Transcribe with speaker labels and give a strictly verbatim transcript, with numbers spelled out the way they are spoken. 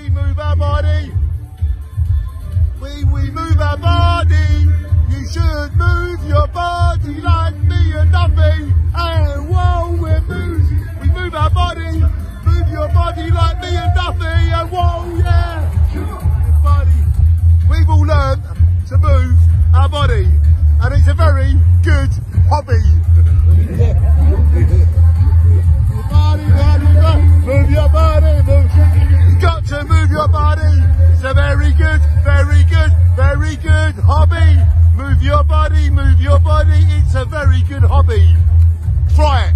Speaker 1: we move our body. We, we move our body. You should move your body like me and Duffy. And whoa, we move, we move our body. Move your body like me and Duffy. And whoa, yeah. Your body. We've all learned to move our body. And it's a very good hobby. Body, body, body. Move your body, move. You got to move your body. It's a very good, very good, very good hobby. Move your body, move your body. It's a very good hobby. Try it.